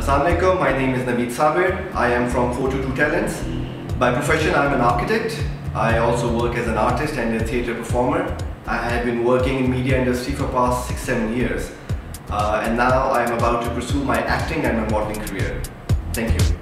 Assalamualaikum, my name is Naveed Sabir. I am from 422 Talents. By profession, I am an architect. I also work as an artist and a theatre performer. I have been working in media industry for past 6-7 years. And now I am about to pursue my acting and my modeling career. Thank you.